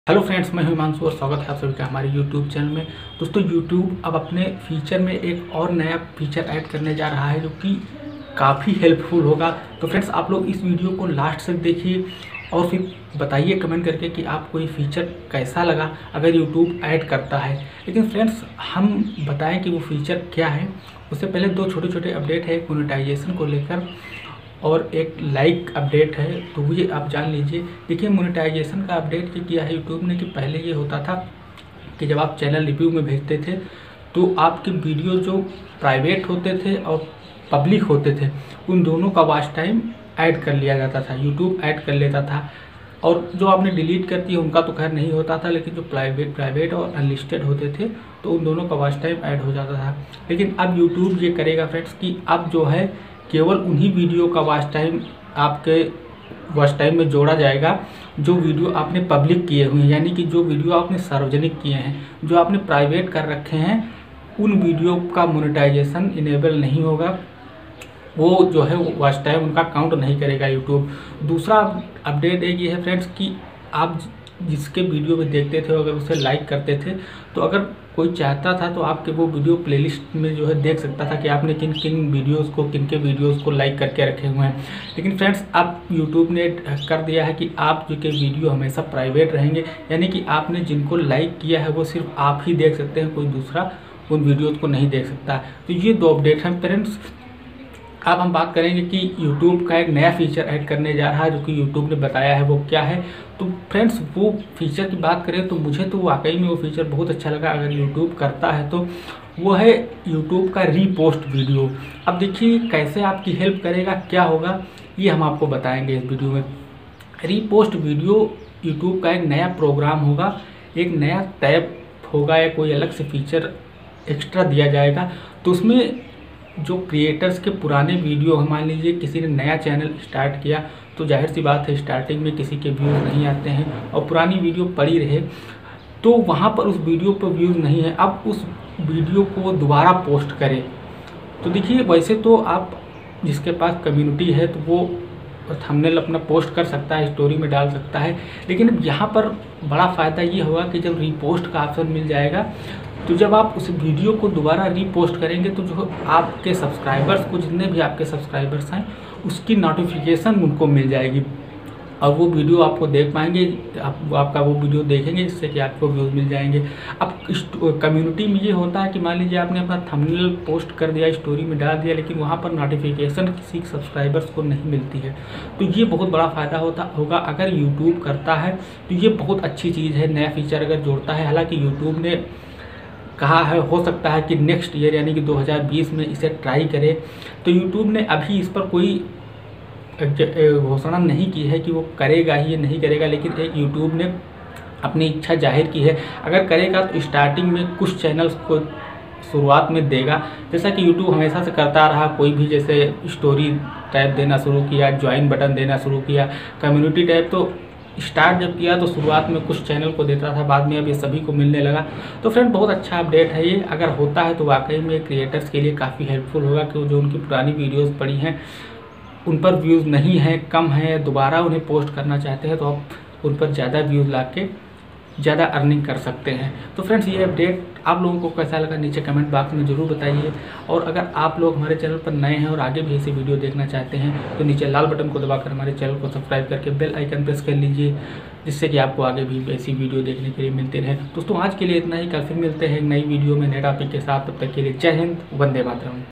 Hello friends, मैं हिमांशु और स्वागत है आप सभी का हमारे यूट्यूब चैनल में। दोस्तों, यूट्यूब अब अपने फीचर में एक और नया फीचर ऐड करने जा रहा है जो कि काफ़ी हेल्पफुल होगा। तो फ्रेंड्स, आप लोग इस वीडियो को लास्ट तक देखिए और फिर बताइए कमेंट करके कि आपको ये फीचर कैसा लगा अगर यूट्यूब ऐड करता है। लेकिन फ्रेंड्स, हम बताएं कि वो फीचर क्या है उससे पहले दो छोटे छोटे अपडेट है मोनेटाइजेशन को लेकर और एक लाइक अपडेट है, तो ये आप जान लीजिए। देखिए, मोनेटाइजेशन का अपडेट ये किया है यूट्यूब ने कि पहले ये होता था कि जब आप चैनल रिव्यू में भेजते थे तो आपके वीडियो जो प्राइवेट होते थे और पब्लिक होते थे उन दोनों का वॉच टाइम ऐड कर लिया जाता था, यूट्यूब ऐड कर लेता था। और जो आपने डिलीट कर दिया उनका तो खैर नहीं होता था, लेकिन जो प्राइवेट और अनलिस्टेड होते थे तो उन दोनों का वॉच टाइम ऐड हो जाता था। लेकिन अब यूट्यूब ये करेगा फ्रेंड्स कि अब जो है केवल उन्हीं वीडियो का वॉच टाइम आपके वॉच टाइम में जोड़ा जाएगा जो वीडियो आपने पब्लिक किए हुए हैं, यानी कि जो वीडियो आपने सार्वजनिक किए हैं। जो आपने प्राइवेट कर रखे हैं उन वीडियो का मोनेटाइजेशन इनेबल नहीं होगा, वो जो है वॉच टाइम उनका काउंट नहीं करेगा यूट्यूब। दूसरा अपडेट एक ये है फ्रेंड्स कि आप जिसके वीडियो में देखते थे अगर उसे लाइक करते थे तो अगर कोई चाहता था तो आपके वो वीडियो प्लेलिस्ट में जो है देख सकता था कि आपने किन किन वीडियोस को किन के वीडियोस को लाइक करके रखे हुए हैं। लेकिन फ्रेंड्स, अब यूट्यूब ने कर दिया है कि आप जो के वीडियो हमेशा प्राइवेट रहेंगे, यानी कि आपने जिनको लाइक किया है वो सिर्फ आप ही देख सकते हैं, कोई दूसरा उन वीडियोज़ को नहीं देख सकता। तो ये दो अपडेट हैं फ्रेंड्स। अब हम बात करेंगे कि YouTube का एक नया फीचर ऐड करने जा रहा है जो कि YouTube ने बताया है वो क्या है। तो फ्रेंड्स, वो फीचर की बात करें तो मुझे तो वाकई में वो फीचर बहुत अच्छा लगा अगर YouTube करता है तो। वो है YouTube का रीपोस्ट वीडियो। अब देखिए कैसे आपकी हेल्प करेगा, क्या होगा, ये हम आपको बताएंगे इस वीडियो में। रीपोस्ट वीडियो YouTube का एक नया प्रोग्राम होगा, एक नया टैब होगा या कोई अलग से फीचर एक्स्ट्रा दिया जाएगा। तो उसमें जो क्रिएटर्स के पुराने वीडियो, मान लीजिए किसी ने नया चैनल स्टार्ट किया तो जाहिर सी बात है स्टार्टिंग में किसी के व्यूज़ नहीं आते हैं और पुरानी वीडियो पड़ी रहे तो वहाँ पर उस वीडियो पर व्यूज़ नहीं है। अब उस वीडियो को दोबारा पोस्ट करें तो देखिए, वैसे तो आप जिसके पास कम्युनिटी है तो वो थंबनेल अपना पोस्ट कर सकता है, स्टोरी में डाल सकता है। लेकिन अब यहाँ पर बड़ा फ़ायदा ये होगा कि जब रीपोस्ट का ऑप्शन मिल जाएगा तो जब आप उस वीडियो को दोबारा रीपोस्ट करेंगे तो जो आपके सब्सक्राइबर्स को, जितने भी आपके सब्सक्राइबर्स हैं, उसकी नोटिफिकेशन उनको मिल जाएगी और वो वीडियो आपको देख पाएंगे, आपका वो वीडियो देखेंगे जिससे कि आपको व्यूज़ मिल जाएंगे। अब कम्युनिटी में ये होता है कि मान लीजिए आपने अपना थंबनेल पोस्ट कर दिया, स्टोरी में डाल दिया, लेकिन वहाँ पर नोटिफिकेशन किसी सब्सक्राइबर्स को नहीं मिलती है। तो ये बहुत बड़ा फ़ायदा होगा अगर यूट्यूब करता है तो ये बहुत अच्छी चीज़ है, नया फीचर अगर जोड़ता है। हालाँकि यूट्यूब ने कहा है हो सकता है कि नेक्स्ट ईयर यानी कि 2020 में इसे ट्राई करे। तो यूट्यूब ने अभी इस पर कोई घोषणा नहीं की है कि वो करेगा ही या नहीं करेगा, लेकिन एक यूट्यूब ने अपनी इच्छा जाहिर की है। अगर करेगा तो स्टार्टिंग में कुछ चैनल्स को शुरुआत में देगा, जैसा कि यूट्यूब हमेशा से करता रहा। कोई भी जैसे स्टोरी टैब देना शुरू किया, ज्वाइन बटन देना शुरू किया, कम्युनिटी टैब तो स्टार्ट जब किया तो शुरुआत में कुछ चैनल को देता था, बाद में अब ये सभी को मिलने लगा। तो फ्रेंड, बहुत अच्छा अपडेट है ये। अगर होता है तो वाकई में क्रिएटर्स के लिए काफ़ी हेल्पफुल होगा कि जो उनकी पुरानी वीडियोस पड़ी हैं उन पर व्यूज़ नहीं हैं, कम हैं, दोबारा उन्हें पोस्ट करना चाहते हैं तो आप उन पर ज़्यादा व्यूज़ ला के ज़्यादा अर्निंग कर सकते हैं। तो फ्रेंड्स, ये अपडेट आप लोगों को कैसा लगा नीचे कमेंट बॉक्स में ज़रूर बताइए। और अगर आप लोग हमारे चैनल पर नए हैं और आगे भी ऐसी वीडियो देखना चाहते हैं तो नीचे लाल बटन को दबाकर हमारे चैनल को सब्सक्राइब करके बेल आइकन प्रेस कर लीजिए, जिससे कि आपको आगे भी ऐसी वीडियो देखने के लिए मिलते रहे। दोस्तों, आज के लिए इतना ही। कल फिर मिलते हैं एक नई वीडियो में नए टॉपिक के साथ। तब तक के लिए जय हिंद, वंदे मातरम।